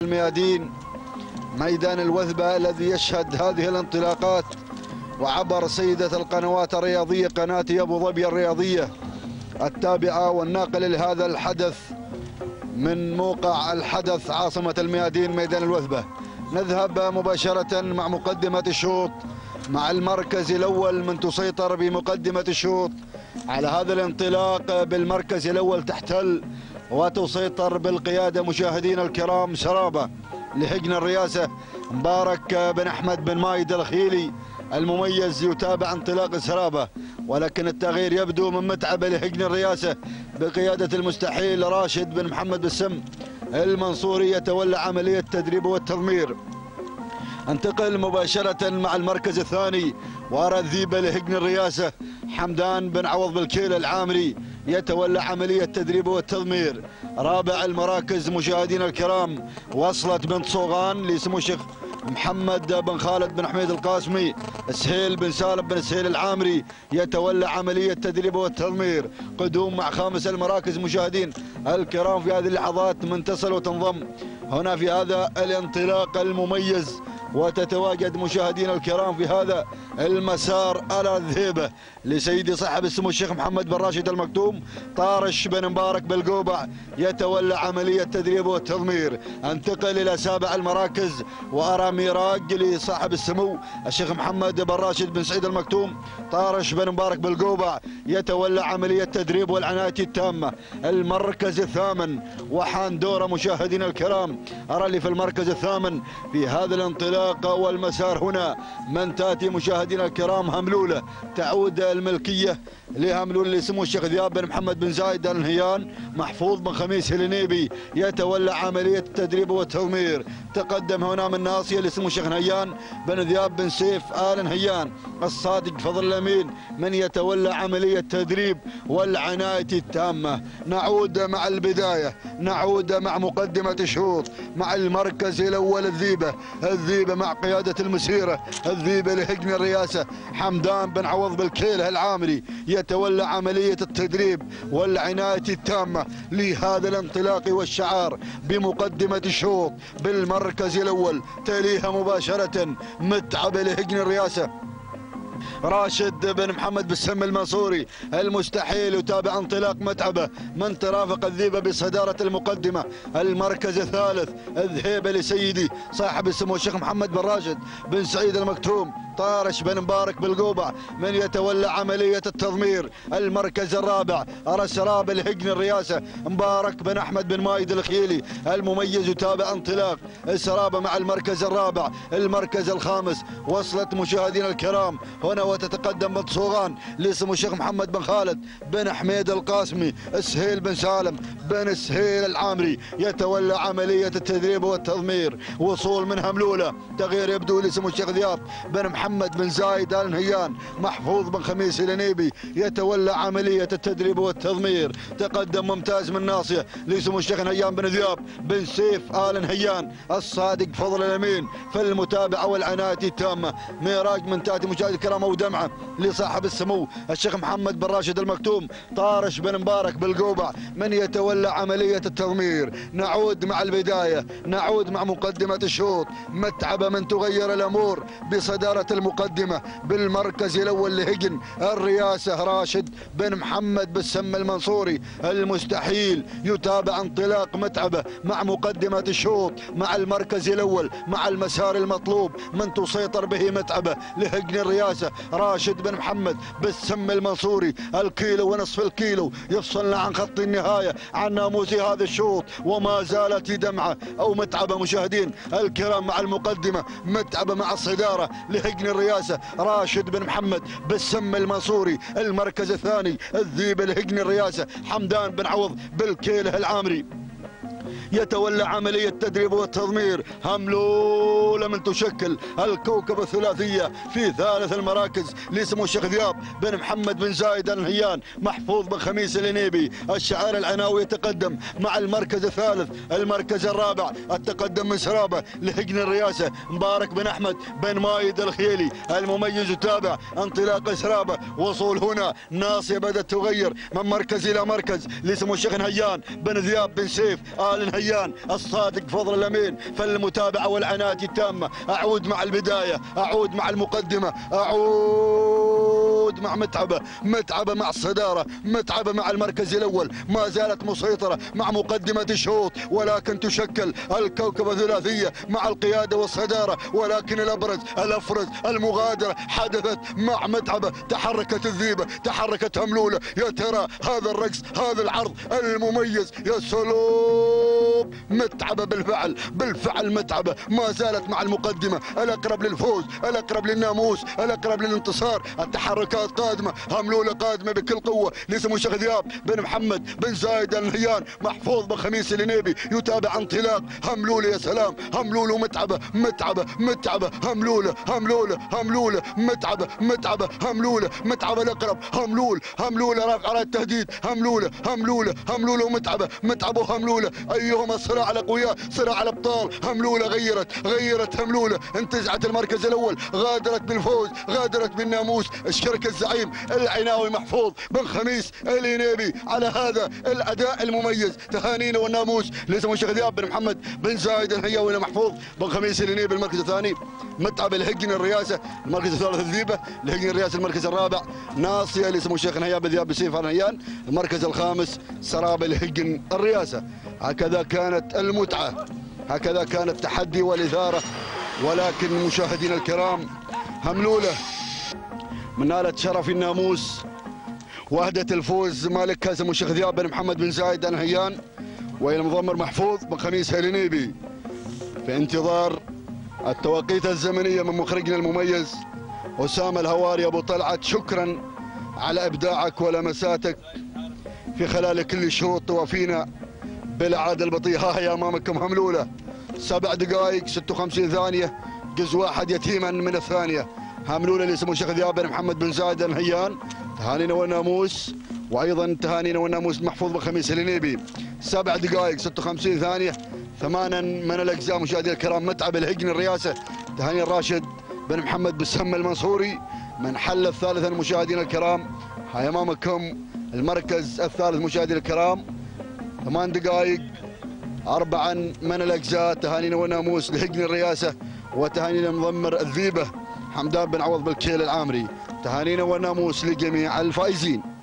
الميادين ميدان الوثبة الذي يشهد هذه الانطلاقات، وعبر سيدة القنوات الرياضية قناة أبو ظبي الرياضية التابعة والناقلة لهذا الحدث من موقع الحدث عاصمة الميادين ميدان الوثبة. نذهب مباشرة مع مقدمة الشوط مع المركز الأول من تسيطر بمقدمة الشوط على هذا الانطلاق. بالمركز الأول تحتل وتسيطر بالقيادة مشاهدينا الكرام سرابة لهجن الرئاسة مبارك بن أحمد بن مايد الخيلي المميز، يتابع انطلاق سرابة، ولكن التغيير يبدو من متعبة لهجن الرئاسة بقيادة المستحيل راشد بن محمد بالسم المنصوري يتولى عملية التدريب والتضمير. انتقل مباشرة مع المركز الثاني وأرى الذيبة لهجن الرئاسة حمدان بن عوض بالكيل العامري يتولى عملية التدريب والتضمير. رابع المراكز مشاهدينا الكرام وصلت بنت صوغان لسمو الشيخ محمد بن خالد بن حميد القاسمي سهيل بن سالم بن سهيل العامري يتولى عملية التدريب والتضمير. قدوم مع خامس المراكز مشاهدين الكرام في هذه اللحظات من تصل وتنضم هنا في هذا الانطلاق المميز، وتتواجد مشاهدينا الكرام في هذا المسار على الذهبة لسيدي صاحب السمو الشيخ محمد بن راشد المكتوم طارش بن مبارك بالقوبع يتولى عملية التدريب والتضمير. انتقل إلى سابع المراكز وأرى ميراج لصاحب السمو الشيخ محمد بن راشد بن سعيد المكتوم طارش بن مبارك بالقوبع يتولى عملية التدريب والعناية التامة. المركز الثامن وحان دوره مشاهدينا الكرام، أرى لي في المركز الثامن في هذا الانطلاق والمسار هنا من تاتي مشاهدينا الكرام هملولة، تعود الملكية لهملول لسمو الشيخ ذياب بن محمد بن زايد النهيان محفوظ بن خميس النيبي يتولى عملية التدريب والتضمير. تقدم هنا من ناصية لسمو الشيخ نهيان بن ذياب بن سيف آل نهيان الصادق فضل الأمين من يتولى عملية التدريب والعناية التامة. نعود مع البداية، نعود مع مقدمة الشوط مع المركز الأول الذيبة مع قيادة المسيرة الذيبة لهجن الرئاسة حمدان بن عوض بالكيله العامري يتولى عملية التدريب والعناية التامة لهذا الانطلاق والشعار بمقدمة الشوط. بالمركز الأول تليها مباشرة متعبة لهجن الرئاسة راشد بن محمد بالسم المنصوري المستحيل يتابع انطلاق متعبة من ترافق الذيبة بصدارة المقدمة. المركز الثالث الذهيبة لسيدي صاحب السمو الشيخ محمد بن راشد بن سعيد المكتوم طارش بن مبارك بالقوبع من يتولى عملية التضمير. المركز الرابع أرى سراب الهجن الرئاسة مبارك بن أحمد بن مايد الخيلي المميز يتابع انطلاق السرابة مع المركز الرابع. المركز الخامس وصلت مشاهدينا الكرام هنا وتتقدم بنت صوغان لسمو الشيخ محمد بن خالد بن حميد القاسمي سهيل بن سالم بن سهيل العامري يتولى عملية التدريب والتضمير. وصول من هملولة تغيير يبدو لسمو الشيخ ذياب بن محمد بن زايد آل نهيان محفوظ بن خميس النيبي يتولى عملية التدريب والتضمير. تقدم ممتاز من ناصية لسمو الشيخ نهيان بن ذياب بن سيف آل نهيان الصادق فضل الأمين في المتابعة والعناية التامة. ميراج من تاتي مشاهدي الكرام ودمعة لصاحب السمو الشيخ محمد بن راشد المكتوم طارش بن مبارك بالقوبع من يتولى عملية التضمير. نعود مع البداية، نعود مع مقدمة الشوط متعبة من تغير الأمور بصدارة المقدمة. بالمركز الأول لهجن الرئاسة راشد بن محمد بالسم المنصوري المستحيل يتابع انطلاق متعبة مع مقدمة الشوط مع المركز الأول مع المسار المطلوب من تسيطر به متعبة لهجن الرئاسة راشد بن محمد بالسم المنصوري الكيلو ونصف الكيلو يفصلنا عن خط النهاية عن ناموس هذا الشوط، وما زالت دمعة أو متعبة مشاهدين الكرام مع المقدمة متعبة مع الصدارة لهجن الرئاسة راشد بن محمد بالسم المنصوري. المركز الثاني الذيبة لهجن الرئاسة حمدان بن عوض بالكيله العامري يتولى عملية التدريب والتضمير. هملولة من تشكل الكوكب الثلاثية في ثالث المراكز لسمو الشيخ ذياب بن محمد بن زايد النهيان محفوظ بن خميس النيبي الشعار العناوي يتقدم مع المركز الثالث. المركز الرابع التقدم من سرابة لهجن الرئاسة مبارك بن أحمد بن مايد الخيلي المميز يتابع انطلاق سرابة. وصول هنا ناصية بدأت تغير من مركز إلى مركز لسمو الشيخ نهيان بن ذياب بن سيف آل نهيان الصادق فضل الأمين، فالمتابعة والعناية التامة. أعود مع البداية، أعود مع المقدمة، أعود مع متعبة مع الصدارة، متعبة مع المركز الأول، ما زالت مسيطرة مع مقدمة الشوط، ولكن تشكل الكوكبة ثلاثية مع القيادة والصدارة. ولكن الأفرز المغادرة حدثت مع متعبة. تحركت الذيبة، تحركت هملولة. يا ترى هذا الرقص، هذا العرض المميز، يا سلوب. متعبة بالفعل متعبة ما زالت مع المقدمة، الأقرب للفوز، الأقرب للناموس، الأقرب للانتصار. التحركات قادمة، هملولة قادمة بكل قوة لسمو الشيخ ذياب بن محمد بن زايد النهيان. محفوظ بن خميس العنيبي يتابع انطلاق هملولة. يا سلام، هملولة ومتعبة، متعبة هملولة، متعبة هملولة، متعبة الأقرب، هملولة رافع على التهديد، هملولة ومتعبة وهملولة. أيهما صراع الأقوياء، صراع الأبطال. هملولة غيرت هملولة، انتزعت المركز الأول، غادرت بالفوز، غادرت بالناموس. اشكرك الزعيم العناوي محفوظ بن خميس العنيبي على هذا الأداء المميز. تهانينا والناموس لسمو الشيخ ذياب بن محمد بن زايد النهياوي محفوظ بن خميس العنيبي المركز الثاني. متعب الهجن الرئاسة المركز الثالث الذيبة، الهجن الرئاسة المركز الرابع. ناصية لسمو الشيخ نهياب ذياب بسيف النهيان المركز الخامس. سراب الهجن الرئاسة. هكذا كانت المتعة، هكذا كان التحدي والإثارة. ولكن مشاهدينا الكرام، هملولة من نالت شرف الناموس وهدة الفوز مالكها سمو الشيخ ذياب بن محمد بن زايد النهيان، والى المضمر محفوظ بن خميس العنيبي في انتظار التوقيت الزمنية من مخرجنا المميز أسامة الهواري أبو طلعت. شكرا على إبداعك ولمساتك في خلال كل الشوط. توافينا بالإعادة البطيئة. ها هي أمامكم هملولة 7 دقائق 56 ثانية، جزء واحد يتيما من الثانية. هملولة لسمو الشيخ ذياب بن محمد بن زايد النهيان. تهانينا والناموس، وايضا تهانينا والناموس محفوظ بن خميس العنيبي. 7 دقائق 56 ثانية، 8 من الاجزاء. مشاهدينا الكرام، متعب الهجن الرئاسة. تهاني الراشد بن محمد بن سم المنصوري من حل الثالثا. مشاهدينا الكرام، هاي امامكم المركز الثالث. مشاهدينا الكرام، 8 دقائق 4 من الاجزاء. تهانينا والناموس لهجن الرئاسة، وتهانينا مضمر الذيبة حمدان بن عوض بالكيل العامري. تهانينا والناموس لجميع الفائزين.